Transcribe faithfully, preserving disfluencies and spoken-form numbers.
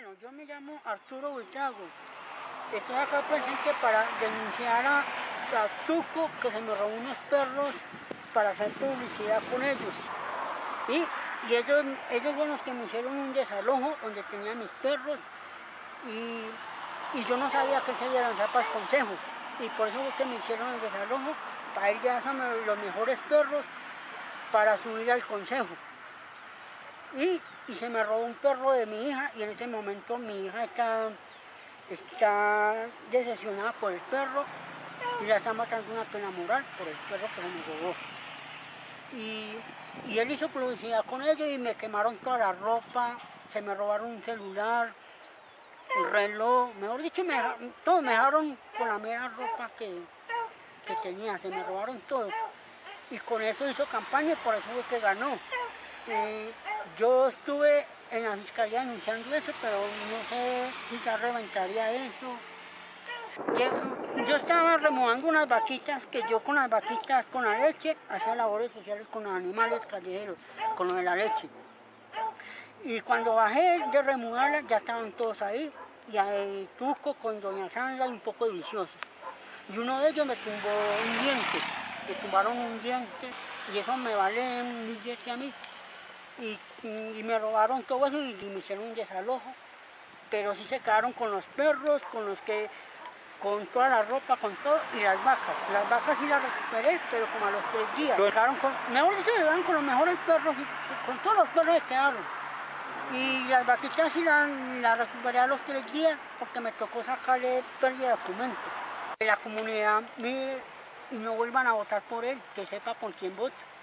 Bueno, yo me llamo Arturo Buitrago. Estoy acá presente para denunciar a, a Tuco, que se me robó unos perros para hacer publicidad con ellos. Y, y ellos, ellos fueron los que me hicieron un desalojo donde tenía mis perros y, y yo no sabía que se iba a lanzar para el consejo. Y por eso fue que me hicieron el desalojo, para ir ya a los mejores perros para subir al consejo. Y, y se me robó un perro de mi hija y en este momento mi hija está, está decepcionada por el perro y la está matando una pena moral por el perro que se me robó. Y, y él hizo publicidad con ellos y me quemaron toda la ropa, se me robaron un celular, un reloj, mejor dicho, me, todo, me dejaron con la mera ropa que, que tenía, se me robaron todo. Y con eso hizo campaña y por eso fue que ganó. Eh, yo estuve en la fiscalía denunciando eso, pero no sé si ya reventaría eso. Yo, yo estaba removando unas vaquitas, que yo con las vaquitas, con la leche, hacía labores sociales con los animales callejeros, con lo de la leche. Y cuando bajé de removerlas, ya estaban todos ahí, y ahí Tuco con doña Sandra y un poco de viciosos. Y uno de ellos me tumbó un diente, me tumbaron un diente, y eso me vale un billete a mí. Y, y me robaron todo eso y, y me hicieron un desalojo, pero sí se quedaron con los perros, con los que, con toda la ropa, con todo, y las vacas. Las vacas sí las recuperé, pero como a los tres días. Quedaron con, mejor dicho, se quedaron con los mejores perros, y con todos los perros se quedaron. Y las vaquitas sí las, las recuperé a los tres días, porque me tocó sacarle pérdida de documentos. La comunidad mire y no vuelvan a votar por él, que sepa por quién vota.